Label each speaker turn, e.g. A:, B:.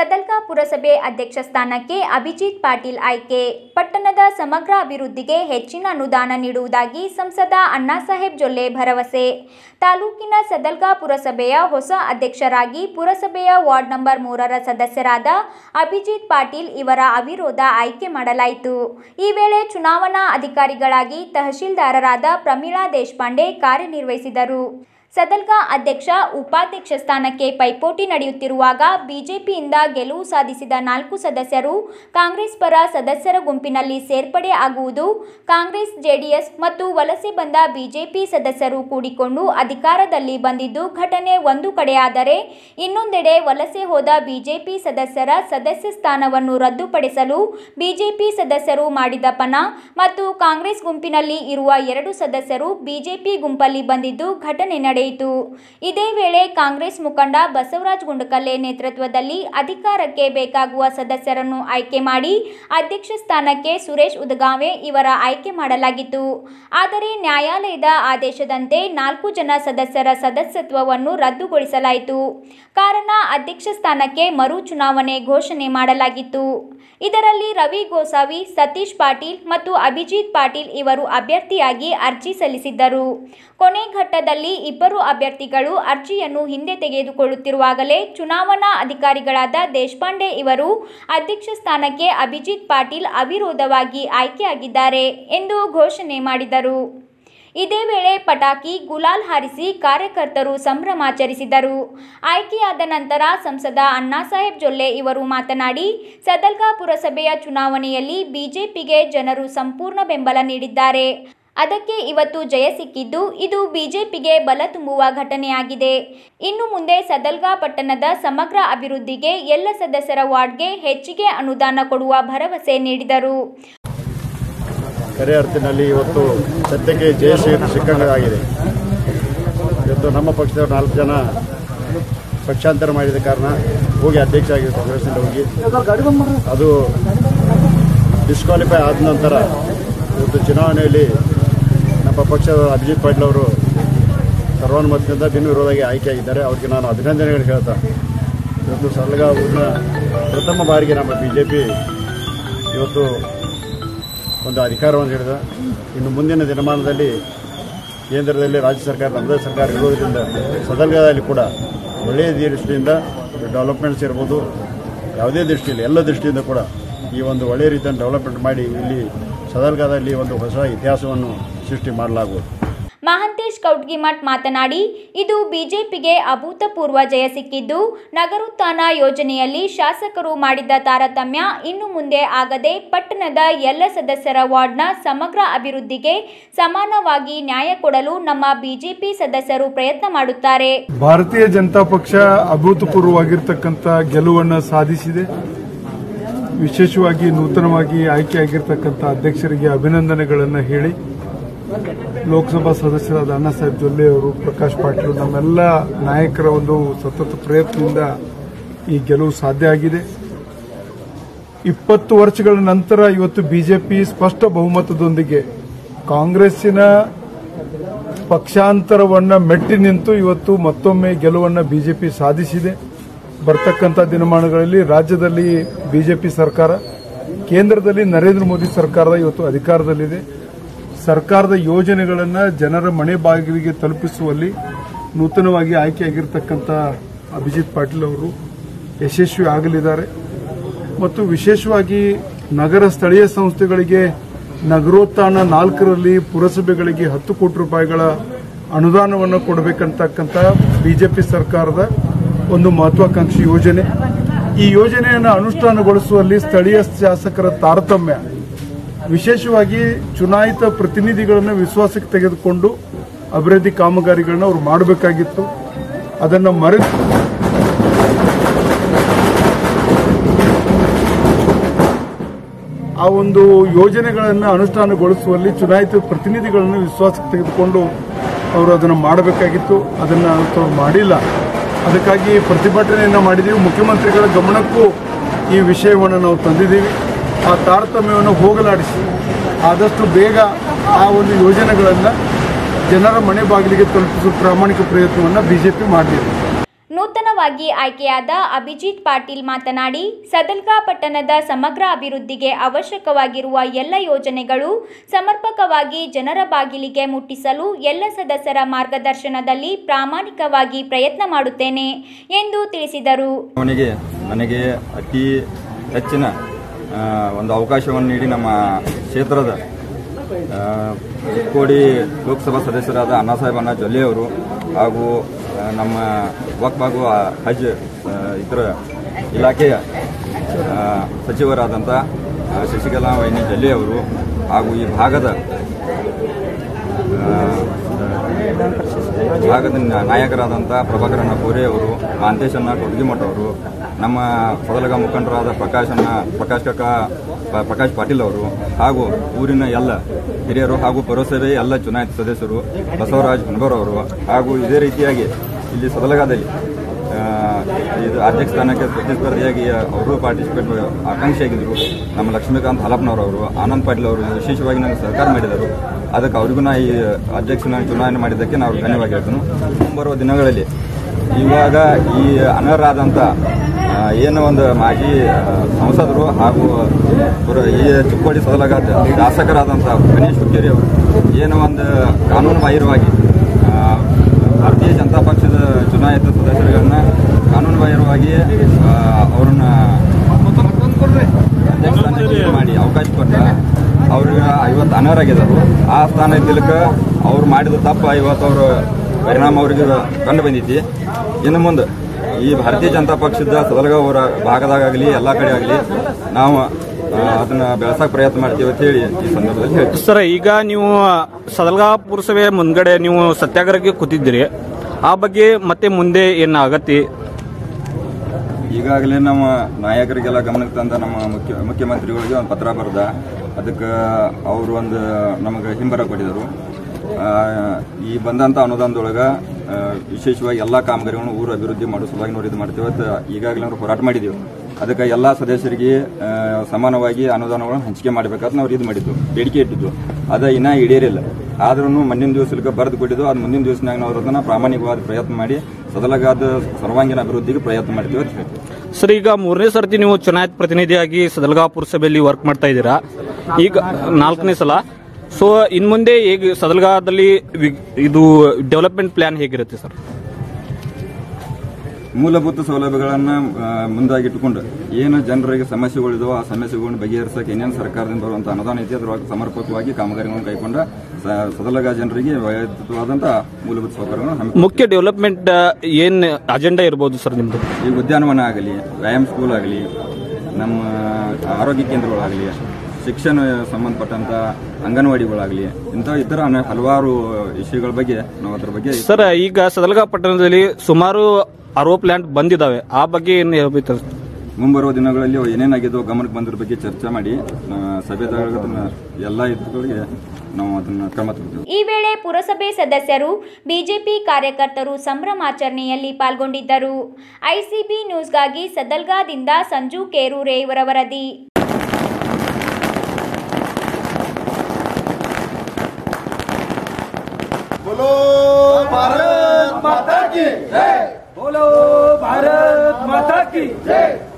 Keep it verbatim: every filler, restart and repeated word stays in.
A: ಸದಲ್ಗಾ ಪುರಸಭೆ ಅಧ್ಯಕ್ಷ ಸ್ಥಾನಕ್ಕೆ ಅಭಿಜಿತ್ ಪಾಟೀಲ್ ಆಯ್ಕೆ. ಪಟ್ಟಣದ ಸಮಗ್ರ ಅಭಿವೃದ್ಧಿಗೆ ಹೆಚ್ಚಿನ ಅನುದಾನ ನೀಡುವುದಾಗಿ ಸಂಸದ ಅಣ್ಣಾಸಾಹೇಬ್ ಜೊಲ್ಲೆ ಭರವಸೆ. ತಾಲೂಕಿನ ಸದಲ್ಗಾ ಪುರಸಭೆಯ ಹೊಸ ಅಧ್ಯಕ್ಷರಾಗಿ ಪುರಸಭೆಯ ವಾರ್ಡ್ ನಂಬರ್ ಮೂರರ ಸದಸ್ಯರಾದ ಅಭಿಜಿತ್ ಪಾಟೀಲ್ ಇವರ ಅವಿರೋಧ ಆಯ್ಕೆ ಮಾಡಲಾಯಿತು. ಈ ವೇಳೆ ಚುನಾವಣಾ ಅಧಿಕಾರಿಗಳಾಗಿ ತಹಶೀಲ್ದಾರರಾದ ಪ್ರಮೀಳಾ ದೇಶಪಾಂಡೆ ಕಾರ್ಯನಿರ್ವಹಿಸಿದರು. ಸದಲ್ಗಾ ಅಧ್ಯಕ್ಷ ಉಪಾಧ್ಯಕ್ಷ ಸ್ಥಾನಕ್ಕೆ ಪೈಪೋಟಿ ನಡೆಯುತ್ತಿರುವಾಗ ಬಿಜೆಪಿಯಿಂದ ಗೆಲುವು ಸಾಧಿಸಿದ ನಾಲ್ಕು ಸದಸ್ಯರು ಕಾಂಗ್ರೆಸ್ ಪರ ಸದಸ್ಯರ ಗುಂಪಿನಲ್ಲಿ ಸೇರ್ಪಡೆ ಆಗುವುದು, ಕಾಂಗ್ರೆಸ್, ಜೆಡಿಎಸ್ ಮತ್ತು ವಲಸೆ ಬಂದ ಬಿಜೆಪಿ ಸದಸ್ಯರು ಕೂಡಿಕೊಂಡು ಅಧಿಕಾರದಲ್ಲಿ ಬಂದಿದ್ದು ಘಟನೆ ಒಂದು ಕಡೆಯಾದರೆ, ಇನ್ನೊಂದೆಡೆ ವಲಸೆ ಹೋದ ಬಿಜೆಪಿ ಸದಸ್ಯರ ಸದಸ್ಯ ಸ್ಥಾನವನ್ನು ರದ್ದುಪಡಿಸಲು ಬಿಜೆಪಿ ಸದಸ್ಯರು ಮಾಡಿದ ಪಣ ಮತ್ತು ಕಾಂಗ್ರೆಸ್ ಗುಂಪಿನಲ್ಲಿ ಇರುವ ಎರಡು ಸದಸ್ಯರು ಬಿಜೆಪಿ ಗುಂಪಲ್ಲಿ ಬಂದಿದ್ದು ಘಟನೆ ನಡೆಯಿತು. ಇದೇ ವೇಳೆ ಕಾಂಗ್ರೆಸ್ ಮುಖಂಡ ಬಸವರಾಜ ಗುಂಡಕಲ್ಲೆ ನೇತೃತ್ವದಲ್ಲಿ ಅಧಿಕಾರಕ್ಕೆ ಬೇಕಾಗುವ ಸದಸ್ಯರನ್ನು ಆಯ್ಕೆ ಮಾಡಿ ಅಧ್ಯಕ್ಷ ಸ್ಥಾನಕ್ಕೆ ಸುರೇಶ್ ಉದಗಾವೆ ಇವರ ಆಯ್ಕೆ ಮಾಡಲಾಗಿತ್ತು. ಆದರೆ ನ್ಯಾಯಾಲಯದ ಆದೇಶದಂತೆ ನಾಲ್ಕು ಜನ ಸದಸ್ಯರ ಸದಸ್ಯತ್ವವನ್ನು ರದ್ದುಗೊಳಿಸಲಾಯಿತು. ಕಾರಣ ಅಧ್ಯಕ್ಷ ಸ್ಥಾನಕ್ಕೆ ಮರು ಚುನಾವಣೆ ಘೋಷಣೆ ಮಾಡಲಾಗಿತ್ತು. ಇದರಲ್ಲಿ ರವಿ ಗೋಸಾವಿ, ಸತೀಶ್ ಪಾಟೀಲ್ ಮತ್ತು ಅಭಿಜಿತ್ ಪಾಟೀಲ್ ಇವರು ಅಭ್ಯರ್ಥಿಯಾಗಿ ಅರ್ಜಿ ಸಲ್ಲಿಸಿದ್ದರು. ಕೊನೆ ಘಟ್ಟದಲ್ಲಿ ಇಬ್ಬರು ಅಭ್ಯರ್ಥಿಗಳು ಅರ್ಜಿಯನ್ನು ಹಿಂದೆ ತೆಗೆದುಕೊಳ್ಳುತ್ತಿರುವಾಗಲೇ ಚುನಾವಣಾ ಅಧಿಕಾರಿಗಳಾದ ದೇಶಪಾಂಡೆ ಇವರು ಅಧ್ಯಕ್ಷ ಸ್ಥಾನಕ್ಕೆ ಅಭಿಜಿತ್ ಪಾಟೀಲ್ ಅವಿರೋಧವಾಗಿ ಆಯ್ಕೆಯಾಗಿದ್ದಾರೆ ಎಂದು ಘೋಷಣೆ ಮಾಡಿದರು. ಇದೇ ವೇಳೆ ಪಟಾಕಿ, ಗುಲಾಲ್ ಹಾರಿಸಿ ಕಾರ್ಯಕರ್ತರು ಸಂಭ್ರಮಾಚರಿಸಿದರು. ಆಯ್ಕೆಯಾದ ನಂತರ ಸಂಸದ ಅಣ್ಣಾಸಾಹೇಬ್ ಜೊಲ್ಲೆ ಇವರು ಮಾತನಾಡಿ, ಸದಲ್ಗಾ ಪುರಸಭೆಯ ಚುನಾವಣೆಯಲ್ಲಿ ಬಿಜೆಪಿಗೆ ಜನರು ಸಂಪೂರ್ಣ ಬೆಂಬಲ ನೀಡಿದ್ದಾರೆ. ಅದಕ್ಕೆ ಇವತ್ತು ಜಯ ಸಿಕ್ಕಿದ್ದು ಇದು ಬಿಜೆಪಿಗೆ ಬಲ ತುಂಬುವ ಘಟನೆಯಾಗಿದೆ. ಇನ್ನು ಮುಂದೆ ಸದಲ್ಗಾ ಪಟ್ಟಣದ ಸಮಗ್ರ ಅಭಿವೃದ್ಧಿಗೆ ಎಲ್ಲ ಸದಸ್ಯರ ವಾರ್ಡ್ಗೆ ಹೆಚ್ಚಿಗೆ ಅನುದಾನ ಕೊಡುವ ಭರವಸೆ ನೀಡಿದರು.
B: ಕರೆ ಅರ್ಥದಲ್ಲಿ ಇವತ್ತು ಸದ್ಯಕ್ಕೆ ಜಯ ಸಿಕ್ಕಂಗಾಗಿದೆ. ಇವತ್ತು ನಮ್ಮ ಪಕ್ಷದವರು ನಾಲ್ಕು ಜನ ಪಕ್ಷಾಂತರ ಮಾಡಿದ ಕಾರಣ ಹೋಗಿ ಅಧ್ಯಕ್ಷ ಆಗಿರುತ್ತೆ ಕಾಂಗ್ರೆಸ್ನಿಂದ ಹೋಗಿ ಅದು ಡಿಸ್ಕ್ವಾಲಿಫೈ ಆದ ನಂತರ ಇವತ್ತು ಚುನಾವಣೆಯಲ್ಲಿ ನಮ್ಮ ಪಕ್ಷದ ಅಭಿಜಿತ್ ಪಾಟೀಲ್ ಅವರು ಸರ್ವಾನುಮತದಿಂದ ಭಿನ್ನ ವಿರೋಧವಾಗಿ ಆಯ್ಕೆಯಾಗಿದ್ದಾರೆ. ಅವರಿಗೆ ನಾನು ಅಭಿನಂದನೆಗಳು ಹೇಳ್ತಾ ಇವತ್ತು ಸದಲ್ಗಾ ಊರಿನ ಪ್ರಥಮ ಬಾರಿಗೆ ನಮ್ಮ ಬಿ ಜೆ ಪಿ ಇವತ್ತು ಒಂದು ಅಧಿಕಾರವನ್ನು ಹಿಡಿದ. ಇನ್ನು ಮುಂದಿನ ದಿನಮಾನದಲ್ಲಿ ಕೇಂದ್ರದಲ್ಲಿ ರಾಜ್ಯ ಸರ್ಕಾರ, ನಮ್ಮದೇ ಸರ್ಕಾರ ಇರೋದರಿಂದ ಸದಲ್ಗಾದಲ್ಲಿ ಕೂಡ ಒಳ್ಳೆಯ ದೃಷ್ಟಿಯಿಂದ ಡೆವಲಪ್ಮೆಂಟ್ಸ್ ಇರ್ಬೋದು, ಯಾವುದೇ ದೃಷ್ಟಿಯಲ್ಲಿ ಎಲ್ಲ ದೃಷ್ಟಿಯಿಂದ ಕೂಡ ಈ ಒಂದು ಒಳ್ಳೆಯ ರೀತಿಯನ್ನು ಡೆವಲಪ್ಮೆಂಟ್ ಮಾಡಿ ಇಲ್ಲಿ ಸದಲ್ಗಾದಲ್ಲಿ ಒಂದು ಹೊಸ ಇತಿಹಾಸವನ್ನು ಸೃಷ್ಟಿ ಮಾಡಲಾಗುವುದು.
A: ಮಹಾಂತೇಶ್ ಕೌಟ್ಗಿಮಠ್ ಮಾತನಾಡಿ, ಇದು ಬಿಜೆಪಿಗೆ ಅಭೂತಪೂರ್ವ ಜಯ ಸಿಕ್ಕಿದ್ದು, ನಗರೋತ್ಥಾನ ಯೋಜನೆಯಲ್ಲಿ ಶಾಸಕರು ಮಾಡಿದ ತಾರತಮ್ಯ ಇನ್ನು ಮುಂದೆ ಆಗದೆ ಪಟ್ಟಣದ ಎಲ್ಲ ಸದಸ್ಯರ ವಾರ್ಡ್ನ ಸಮಗ್ರ ಅಭಿವೃದ್ಧಿಗೆ ಸಮಾನವಾಗಿ ನ್ಯಾಯ ಕೊಡಲು ನಮ್ಮ ಬಿಜೆಪಿ ಸದಸ್ಯರು ಪ್ರಯತ್ನ ಮಾಡುತ್ತಾರೆ.
C: ಭಾರತೀಯ ಜನತಾ ಪಕ್ಷ ಅಭೂತಪೂರ್ವವಾಗಿರ್ತಕ್ಕಂಥ ಗೆಲುವನ್ನು ಸಾಧಿಸಿದೆ. ವಿಶೇಷವಾಗಿ ನೂತನವಾಗಿ ಆಯ್ಕೆಯಾಗಿರ್ತಕ್ಕಂಥ ಅಧ್ಯಕ್ಷರಿಗೆ ಅಭಿನಂದನೆಗಳನ್ನು ಹೇಳಿ, ಲೋಕಸಭಾ ಸದಸ್ಯರಾದ ಅಣ್ಣಾಸಾಹೇಬ್ ಜೊಲ್ಲೆ ಅವರು, ಪ್ರಕಾಶ್ ಪಾಟೀಲ್, ನಮ್ಮೆಲ್ಲ ನಾಯಕರ ಒಂದು ಸತತ ಪ್ರಯತ್ನದಿಂದ ಈ ಗೆಲುವು ಸಾಧ್ಯ ಆಗಿದೆ. ಇಪ್ಪತ್ತು ವರ್ಷಗಳ ನಂತರ ಇವತ್ತು ಬಿಜೆಪಿ ಸ್ಪಷ್ಟ ಬಹುಮತದೊಂದಿಗೆ ಕಾಂಗ್ರೆಸ್ಸಿನ ಪಕ್ಷಾಂತರವನ್ನು ಮೆಟ್ಟಿ ನಿಂತು ಇವತ್ತು ಮತ್ತೊಮ್ಮೆ ಗೆಲುವನ್ನು ಬಿಜೆಪಿ ಸಾಧಿಸಿದೆ. ಬರ್ತಕ್ಕಂಥ ದಿನಮಾನಗಳಲ್ಲಿ ರಾಜ್ಯದಲ್ಲಿ ಬಿಜೆಪಿ ಸರ್ಕಾರ, ಕೇಂದ್ರದಲ್ಲಿ ನರೇಂದ್ರ ಮೋದಿ ಸರ್ಕಾರ ಇವತ್ತು ಅಧಿಕಾರದಲ್ಲಿದೆ. ಸರ್ಕಾರದ ಯೋಜನೆಗಳನ್ನು ಜನರ ಮನೆ ಬಾಗಿಲಿಗೆ ತಲುಪಿಸುವಲ್ಲಿ ನೂತನವಾಗಿ ಆಯ್ಕೆಯಾಗಿರ್ತಕ್ಕಂಥ ಅಭಿಜಿತ್ ಪಾಟೀಲ್ ಅವರು ಯಶಸ್ವಿ ಆಗಲಿದ್ದಾರೆ. ಮತ್ತು ವಿಶೇಷವಾಗಿ ನಗರ ಸ್ಥಳೀಯ ಸಂಸ್ಥೆಗಳಿಗೆ ನಗರೋತ್ಥಾನ ನಾಲ್ಕರಲ್ಲಿ ಪುರಸಭೆಗಳಿಗೆ ಹತ್ತು ಕೋಟಿ ರೂಪಾಯಿಗಳ ಅನುದಾನವನ್ನು ಕೊಡಬೇಕಂತಕ್ಕಂಥ ಬಿಜೆಪಿ ಸರ್ಕಾರದ ಒಂದು ಮಹತ್ವಾಕಾಂಕ್ಷಿ ಯೋಜನೆ. ಈ ಯೋಜನೆಯನ್ನು ಅನುಷ್ಠಾನಗೊಳಿಸುವಲ್ಲಿ ಸ್ಥಳೀಯ ಶಾಸಕರ ತಾರತಮ್ಯ, ವಿಶೇಷವಾಗಿ ಚುನಾಯಿತ ಪ್ರತಿನಿಧಿಗಳನ್ನು ವಿಶ್ವಾಸಕ್ಕೆ ತೆಗೆದುಕೊಂಡು ಅಭಿವೃದ್ಧಿ ಕಾಮಗಾರಿಗಳನ್ನ ಅವರು ಮಾಡಬೇಕಾಗಿತ್ತು. ಅದನ್ನು ಮರೆತು ಆ ಒಂದು ಯೋಜನೆಗಳನ್ನು ಅನುಷ್ಠಾನಗೊಳಿಸುವಲ್ಲಿ ಚುನಾಯಿತ ಪ್ರತಿನಿಧಿಗಳನ್ನು ವಿಶ್ವಾಸಕ್ಕೆ ತೆಗೆದುಕೊಂಡು ಅವರು ಅದನ್ನು ಮಾಡಬೇಕಾಗಿತ್ತು. ಅದನ್ನು ಅವರು ಮಾಡಿಲ್ಲ. ಅದಕ್ಕಾಗಿ ಪ್ರತಿಭಟನೆಯನ್ನು ಮಾಡಿದ್ದೀವಿ. ಮುಖ್ಯಮಂತ್ರಿಗಳ ಗಮನಕ್ಕೂ ಈ ವಿಷಯವನ್ನು ನಾವು ತಂದಿದ್ದೀವಿ. ಆ ತಾರತಮ್ಯವನ್ನು ಹೋಗಲಾಡಿಸಿ ಆದಷ್ಟು ಬೇಗ ಆ ಒಂದು ಯೋಜನೆಗಳನ್ನು ಜನರ ಮನೆ ಬಾಗಿಲಿಗೆ ತಲುಪಿಸುವ ಪ್ರಾಮಾಣಿಕ ಪ್ರಯತ್ನವನ್ನು ಬಿಜೆಪಿ ಮಾಡಿದೆ.
A: ನೂತನವಾಗಿ ಆಯ್ಕೆಯಾದ ಅಭಿಜಿತ್ ಪಾಟೀಲ್ ಮಾತನಾಡಿ, ಸದಲ್ಗಾ ಪಟ್ಟಣದ ಸಮಗ್ರ ಅಭಿವೃದ್ಧಿಗೆ ಅವಶ್ಯಕವಾಗಿರುವ ಎಲ್ಲ ಯೋಜನೆಗಳು ಸಮರ್ಪಕವಾಗಿ ಜನರ ಬಾಗಿಲಿಗೆ ಮುಟ್ಟಿಸಲು ಎಲ್ಲ ಸದಸ್ಯರ ಮಾರ್ಗದರ್ಶನದಲ್ಲಿ ಪ್ರಾಮಾಣಿಕವಾಗಿ ಪ್ರಯತ್ನ ಮಾಡುತ್ತೇನೆ ಎಂದು ತಿಳಿಸಿದರು.
D: ಅವನಿಗೆ ನನಗೆ ಅತಿ ಹೆಚ್ಚಿನ ಒಂದು ಅವಕಾಶವನ್ನು ನೀಡಿ ನಮ್ಮ ಕ್ಷೇತ್ರದ ಚಿಕ್ಕೋಡಿ ಲೋಕಸಭಾ ಸದಸ್ಯರಾದ ಅಣ್ಣಾಸಾಹೇಬ್ ಅಣ್ಣ ಜೊಲ್ಲೆ ಅವರು ಹಾಗೂ ನಮ್ಮ ವಕ್ಫ್ ಹಾಗೂ ಹಜ್ ಇತರ ಇಲಾಖೆಯ ಸಚಿವರಾದಂಥ ಶಶಿಕಲಾ ವೈನಿ ಜೊಲ್ಲೆ ಅವರು ಹಾಗೂ ಈ ಭಾಗದ ಭಾಗದ ನಾಯಕರಾದಂಥ ಪ್ರಭಾಕರಣ್ಣ ಕೋರೆ ಅವರು, ಮಾಂತೇಶಣ್ಣ ಕೊಡ್ಗಿಮಠ ಅವರು, ನಮ್ಮ ಸದಲಗ ಮುಖಂಡರಾದ ಪ್ರಕಾಶಣ್ಣ ಪ್ರಕಾಶ್ ಕಕ್ಕ ಪ್ರಕಾಶ್ ಪಾಟೀಲ್ ಅವರು ಹಾಗೂ ಊರಿನ ಎಲ್ಲ ಹಿರಿಯರು ಹಾಗೂ ಪುರಸಭೆಯ ಎಲ್ಲ ಚುನಾಯಿತ ಸದಸ್ಯರು, ಬಸವರಾಜ್ ಹುಣಬರ್ ಅವರು ಹಾಗೂ ಇದೇ ರೀತಿಯಾಗಿ ಇಲ್ಲಿ ಸದಲಗಾದಲ್ಲಿ ಇದು ಅಧ್ಯಕ್ಷ ಸ್ಥಾನಕ್ಕೆ ಪ್ರತಿಸ್ಪರ್ಧಿಯಾಗಿ ಅವರು ಪಾರ್ಟಿಸಿಪೇಟ್ ಆಕಾಂಕ್ಷಿಯಾಗಿದ್ದರು. ನಮ್ಮ ಲಕ್ಷ್ಮೀಕಾಂತ್ ಹಲಪ್ನವರವರು, ಆನಂದ್ ಪಾಟೀಲ್ ಅವರು ವಿಶೇಷವಾಗಿ ನನಗೆ ಸಹಕಾರ ಮಾಡಿದರು. ಅದಕ್ಕೆ ಅವರಿಗೂ ನಾ ಈ ಅಧ್ಯಕ್ಷನ ಚುನಾವಣೆ ಮಾಡಿದ್ದಕ್ಕೆ ನಾವು ಧನ್ಯವಾದ ಹೇಳ್ತೇನೆ. ಮುಂಬರುವ ದಿನಗಳಲ್ಲಿ ಇವಾಗ ಈ ಅನರ್ಹರಾದಂಥ ಏನು ಒಂದು ಮಾಜಿ ಸಂಸದರು ಹಾಗೂ ಈ ಚಿಕ್ಕೋಡಿ ಸದಲಗ ಶಾಸಕರಾದಂಥ ಗಣೇಶ್ ಹುಕ್ಕೇರಿ ಅವರು ಏನು ಒಂದು ಕಾನೂನು ಬಾಹಿರವಾಗಿ ಭಾರತೀಯ ಜನತಾ ಪಕ್ಷದ ಚುನಾಯಿತ ಸದಸ್ಯರುಗಳನ್ನ ಕಾನೂನು ಬಾಹಿರವಾಗಿ ಅವರನ್ನ ಅಧ್ಯಕ್ಷ ಮಾಡಿ ಅವಕಾಶ ಕೊಟ್ಟ ಅವ್ರಿಗೆ ಐವತ್ತು ಅನರ್ಹರಾಗಿದ್ದರು. ಆ ಸ್ಥಾನ ಇದ್ದಕ್ಕೆ ಅವ್ರು ಮಾಡಿದ ತಪ್ಪ ಇವತ್ತು ಅವರು ಪರಿಣಾಮ ಅವರಿಗೆ ಕಂಡು ಬಂದೈತಿ. ಇನ್ನು ಮುಂದೆ ಈ ಭಾರತೀಯ ಜನತಾ ಪಕ್ಷದ ಸದಲಗ ಅವರ ಭಾಗದಾಗಲಿ ಎಲ್ಲ ಕಡೆ ಆಗಲಿ ನಾವು ಅದನ್ನ ಬೆಳೆಸಕ್ಕೆ ಪ್ರಯತ್ನ ಮಾಡ್ತೀವಿ ಅಂತ ಹೇಳಿ ಈ ಸಂದರ್ಭದಲ್ಲಿ ಹೇಳ್ತೀವಿ.
E: ಸರ್, ಈಗ ನೀವು ಸದಲ್ಗಾ ಪುರಸಭೆ ಮುಂದ್ಗಡೆ ನೀವು ಸತ್ಯಾಗ್ರಹಕ್ಕೆ ಕೂತಿದ್ದೀರಿ, ಆ ಬಗ್ಗೆ ಮತ್ತೆ ಮುಂದೆ ಏನು ಆಗತ್ತೆ?
D: ಈಗಾಗಲೇ ನಮ್ಮ ನಾಯಕರಿಗೆಲ್ಲ ಗಮನಕ್ಕೆ ತಂದ ನಮ್ಮ ಮುಖ್ಯ ಮುಖ್ಯಮಂತ್ರಿಗಳಿಗೆ ಒಂದು ಪತ್ರ ಬರೆದ, ಅದಕ್ಕೆ ಅವರು ಒಂದು ನಮಗೆ ಹಿಂಬರ ಕೊಟ್ಟಿದ್ದರು. ಈ ಬಂದಂಥ ಅನುದಾನದೊಳಗೆ ವಿಶೇಷವಾಗಿ ಎಲ್ಲ ಕಾಮಗಾರಿಗಳನ್ನು ಊರು ಅಭಿವೃದ್ಧಿ ಮಾಡೋ ಸಲುವಾಗಿ ನಾವು ಇದು ಮಾಡ್ತೀವಿ. ಈಗಾಗಲೇ ನಾವು ಹೋರಾಟ ಮಾಡಿದ್ದೀವಿ. ಅದಕ್ಕೆ ಎಲ್ಲ ಸದಸ್ಯರಿಗೆ ಸಮಾನವಾಗಿ ಅನುದಾನಗಳನ್ನು ಹಂಚಿಕೆ ಮಾಡಬೇಕಾದ್ರೆ ನಾವು ಇದು ಮಾಡಿದ್ದು, ಬೇಡಿಕೆ ಇಟ್ಟಿದ್ದು. ಅದು ಇನ್ನೂ ಈಡೇರಿಲ್ಲ. ಆದ್ರೂ ಮುಂದಿನ ದಿವಸಕ್ಕೆ ಬರೆದು ಕೊಟ್ಟಿದ್ದು. ಅದು ಮುಂದಿನ ದಿವಸನಾಗ ನಾವು ಅದನ್ನು ಪ್ರಾಮಾಣಿಕವಾದ ಪ್ರಯತ್ನ ಮಾಡಿ ಸದಲಗಾದ ಸರ್ವಾಂಗೀಣ ಅಭಿವೃದ್ಧಿಗೆ ಪ್ರಯತ್ನ ಮಾಡ್ತೀವಿ ಅಂತ ಹೇಳ್ತೀವಿ.
E: ಸರ್, ಈಗ ಮೂರನೇ ಸರ್ತಿ ನೀವು ಚುನಾಯಿತ ಪ್ರತಿನಿಧಿಯಾಗಿ ಸದಲ್ಗಾ ಪುರಸಭೆಯಲ್ಲಿ ವರ್ಕ್ ಮಾಡ್ತಾ ಇದ್ದೀರಾ, ಈಗ ನಾಲ್ಕನೇ ಸಲ. ಸೊ ಇನ್ ಮುಂದೆ ಹೇಗೆ ಸದಲ್ಗಾದಲ್ಲಿ ಇದು ಡೆವಲಪ್ಮೆಂಟ್ ಪ್ಲಾನ್ ಹೇಗಿರುತ್ತೆ ಸರ್?
D: ಮೂಲಭೂತ ಸೌಲಭ್ಯಗಳನ್ನು ಮುಂದಾಗಿಟ್ಟುಕೊಂಡು ಏನು ಜನರಿಗೆ ಸಮಸ್ಯೆಗಳಿದೋ ಆ ಸಮಸ್ಯೆಗಳನ್ನು ಬಗೆಹರಿಸಕ್ಕೆ ಏನೇನು ಸರ್ಕಾರದಿಂದ ಬರುವಂಥ ಅನುದಾನ ಐತಿ ಅದರೊಳಗೆ ಸಮರ್ಪಕವಾಗಿ ಕಾಮಗಾರಿಗಳನ್ನು ಕೈಗೊಂಡ ಸದಲಗ ಜನರಿಗೆ ವೈಯಕ್ತಿಕವಾದಂಥ ಮೂಲಭೂತ ಸೌಕರ್ಯಗಳನ್ನು.
E: ಮುಖ್ಯ ಡೆವಲಪ್ಮೆಂಟ್ ಏನ್ ಅಜೆಂಡಾ ಇರಬಹುದು ಸರ್ ನಿಮ್ದು?
D: ಈ ಉದ್ಯಾನವನ ಆಗಲಿ, ವ್ಯಾಯಾಮ ಸ್ಕೂಲ್ ಆಗಲಿ, ನಮ್ಮ ಆರೋಗ್ಯ ಕೇಂದ್ರಗಳಾಗಲಿ, ಶಿಕ್ಷಣ ಸಂಬಂಧಪಟ್ಟಂತ ಅಂಗನವಾಡಿಗಳಾಗಲಿ, ಇಂಥ ಇತರ ಹಲವಾರು ವಿಷಯಗಳ ಬಗ್ಗೆ ನಾವು ಅದರ ಬಗ್ಗೆ.
E: ಸರ್, ಈಗ ಸದಲ್ಗಾ ಪಟ್ಟಣದಲ್ಲಿ ಸುಮಾರು ಅರವತ್ತು ಪ್ಲಾಂಟ್ ಬಂದಿದ್ದಾವೆ, ಆ ಬಗ್ಗೆ ಏನು ಹೇಳ್ಬೇಕು?
D: ಮುಂಬರುವ ದಿನಗಳಲ್ಲಿ ಏನೇನಾಗಿದ್ದೋ ಗಮನಕ್ಕೆ ಬಂದ್ರ ಬಗ್ಗೆ ಚರ್ಚೆ ಮಾಡಿ ಸಭೆದಾಗ ಎಲ್ಲ ಇದ್ಗಳಿಗೆ ನಾವು ಅದನ್ನ ಕ್ರಮ ತಗೊಳ್ತೀವಿ.
A: ಈ ವೇಳೆ ಪುರಸಭೆ ಸದಸ್ಯರು, ಬಿಜೆಪಿ ಕಾರ್ಯಕರ್ತರು ಸಂಭ್ರಮಾಚರಣೆಯಲ್ಲಿ ಪಾಲ್ಗೊಂಡಿದ್ದರು. ಐಸಿಬಿ ನ್ಯೂಸ್ಗಾಗಿ ಸದಲ್ಗಾದಿಂದ ಸಂಜು ಕೇರೂರೆ ಇವರ ವರದಿ.
F: बोलो भारत माता की जय। बोलो भारत माता की जय।